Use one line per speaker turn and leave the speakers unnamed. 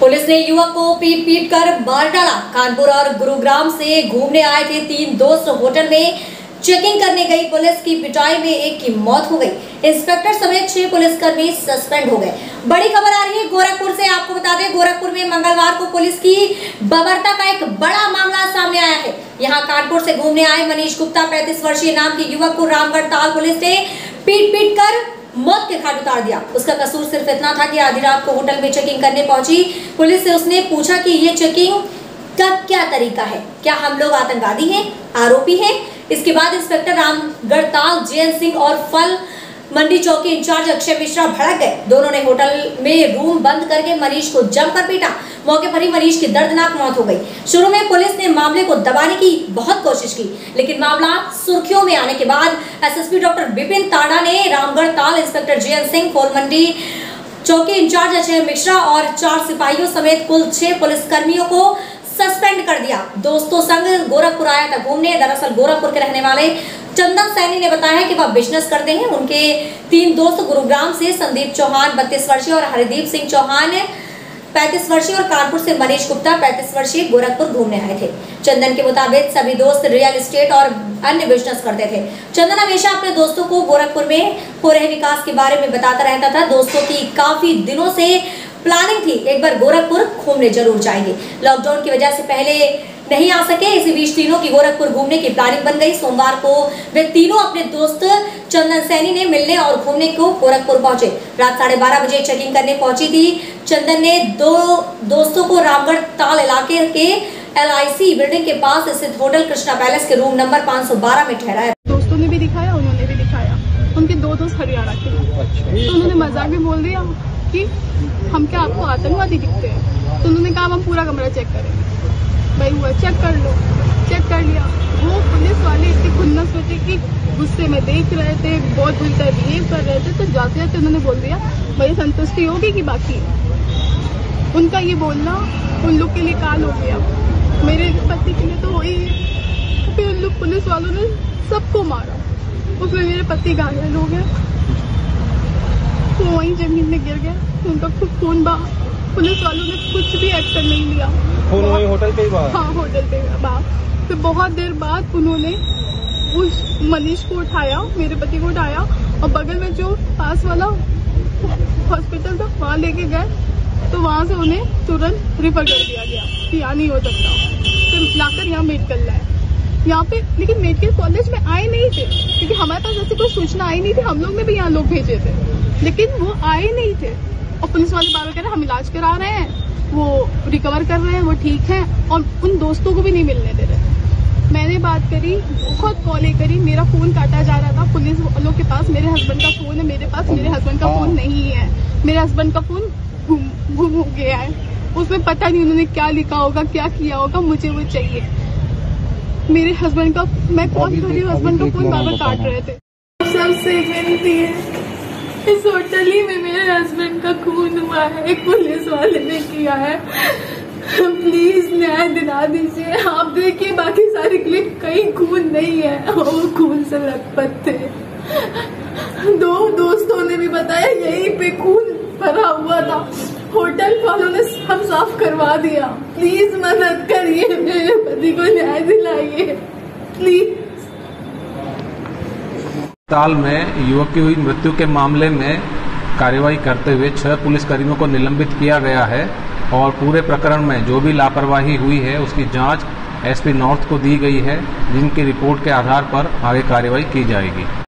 Police ने युवक को पीट पीट कर मार डाला। कानपुर और गुरुग्राम से घूमने आए थे 3 दोस्त होटल में चेकिंग करने गई पुलिस की पिटाई में एक की मौत हो गई। इंस्पेक्टर समेत 6 पुलिसकर्मी सस्पेंड हो गए। बड़ी खबर आ रही है गोरखपुर से। आपको बता दें, गोरखपुर में मंगलवार को पुलिस की बर्बरता का एक बड़ा मामला सामने आया है। यहां कानपुर से घूमने आए मनीष गुप्ता 35 वर्षीय नाम के युवक को रामगढ़ ताल पुलिस ने पीट पीट कर मौत के घाट उतार दिया। उसका कसूर सिर्फ इतना था कि आधी रात को होटल में चेकिंग करने पहुंची पुलिस से उसने पूछा कि ये चेकिंग का क्या तरीका है, क्या हम लोग आतंकवादी हैं, आरोपी हैं। इसके बाद इंस्पेक्टर रामगढ़ ताल जयंत सिंह और फल मंडी चौकी इंचार्ज अक्षय मिश्रा भड़क गए। दोनों ने होटल में रूम बंद करके मनीष को जमकर पीटा। मौके पर ही मनीष की दर्दनाक मौत हो गई। शुरू में पुलिस ने मामले को दबाने की बहुत कोशिश की, लेकिन मामला सुर्खियों में आने के बाद एसएसपी डॉक्टर विपिन ताड़ा ने रामगढ़ ताल इंस्पेक्टर जयंत सिंह, फल मंडी चौकी इंचार्ज अक्षय मिश्रा और 4 सिपाहियों समेत कुल 6 पुलिसकर्मियों को सस्पेंड कर दिया। दोस्तों संग गोरखपुर आया था घूमने। दरअसल गोरखपुर के रहने वाले चंदन सैनी ने बताया कि वह बिजनेस करते हैं। उनके 3 दोस्त गुरुग्राम से संदीप चौहान 32 वर्षीय और हरदीप सिंह चौहान 35 वर्षीय और कानपुर से मनीष गुप्ता 35 वर्षीय गोरखपुर घूमने आए थे। चंदन के मुताबिक सभी दोस्त रियल एस्टेट और अन्य बिजनेस करते थे। चंदन हमेशा अपने दोस्तों को गोरखपुर में हो रहे विकास के बारे में बताता रहता था। दोस्तों की काफी दिनों से प्लानिंग थी, एक बार गोरखपुर घूमने जरूर जाएंगे। लॉकडाउन की वजह से पहले नहीं आ सके, इसी बीच तीनों की गोरखपुर घूमने की प्लानिंग बन गई। सोमवार को वे तीनों अपने दोस्त चंदन सैनी ने मिलने और घूमने को गोरखपुर पहुंचे। रात 12:30 बजे चेकिंग करने पहुंची थी। चंदन ने 2 दोस्तों को रामगढ़ ताल इलाके के LIC बिल्डिंग के पास स्थित होटल कृष्णा पैलेस के रूम नंबर 512 में ठहराया।
दोस्तों ने भी दिखाया, उन्होंने भी दिखाया। उनके 2 दोस्त हरियाणा के, तो उन्होंने मजाक में बोल दिया कि हम क्या आपको आतंकवादी दिखते हैं। तो उन्होंने कहा हम पूरा कमरा चेक करेंगे। भाई हुआ चेक कर लो, चेक कर लिया। वो पुलिस वाले इतने खुन्नस में थे कि गुस्से में देख रहे थे, बहुत बुरी तरह बिहेव कर रहे थे। तो जाते जाते उन्होंने बोल दिया भाई संतुष्टि होगी कि बाकी। उनका ये बोलना उन लोग के लिए काल हो गया, मेरे पति के लिए तो हो ही है। फिर उन लोग पुलिस वालों ने सबको मारा, उसमें मेरे पति घायल हो गए। वो वहीं जमीन में गिर गया, उनका खूब खून बहा। पुलिस वालों ने कुछ भी एक्शन नहीं लिया।
होटल पे ही बहा? हाँ,
होटल पे बहा। फिर बहुत देर बाद उन्होंने उस मनीष को उठाया, मेरे पति को उठाया और बगल में जो पास वाला हॉस्पिटल था वहाँ लेके गए। तो वहाँ से उन्हें तुरंत रिफर कर दिया गया कि यहाँ नहीं हो सकता। फिर लाकर यहाँ मेडिकल लाए यहाँ पे, लेकिन मेडिकल कॉलेज में आए नहीं थे क्योंकि हमारे पास ऐसी कोई सूचना आई नहीं थी। हम लोग ने भी यहाँ लोग भेजे थे, लेकिन वो आए नहीं थे। और पुलिस वाले बार कह रहे हम इलाज करा रहे हैं, वो रिकवर कर रहे हैं, वो ठीक हैं, और उन दोस्तों को भी नहीं मिलने दे रहे। मैंने बात करी, बहुत कॉलें करी, मेरा फोन काटा जा रहा था पुलिस वालों के पास। मेरे हस्बैंड का फोन है मेरे पास, मेरे हस्बैंड का फोन नहीं है। मेरे हस्बैंड का फोन गुम गया है, उसमें पता नहीं उन्होंने क्या लिखा होगा, क्या किया होगा। मुझे वो चाहिए। मेरे हस्बैंड का, मैं कॉल कर रही हूँ, हस्बैंड का फोन बार काट रहे थे। सबसे विनती है, इस होटल ही में मेरे हस्बैंड का खून हुआ है, एक पुलिस वाले ने किया है। प्लीज न्याय दिला दीजिए। आप देखिए बाकी सारी क्लिप, कहीं खून नहीं है, वो खून से लथपथ थे। 2 दोस्तों ने भी बताया यहीं पे खून भरा हुआ था। होटल वालों ने सब साफ करवा दिया। प्लीज मदद करिए, मेरे पति को न्याय दिलाइए प्लीज।
ताल में युवक की हुई मृत्यु के मामले में कार्रवाई करते हुए 6 पुलिसकर्मियों को निलंबित किया गया है और पूरे प्रकरण में जो भी लापरवाही हुई है उसकी जांच SP नॉर्थ को दी गई है, जिनकी रिपोर्ट के आधार पर आगे कार्रवाई की जाएगी।